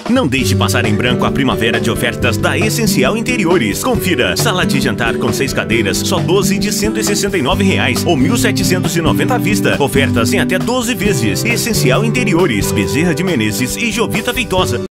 Não deixe passar em branco a primavera de ofertas da Essencial Interiores. Confira: sala de jantar com 6 cadeiras, só 12 de R$ 169 ou 1.790 à vista. Ofertas em até 12 vezes. Essencial Interiores, Bezerra de Menezes e Jovita Feitosa.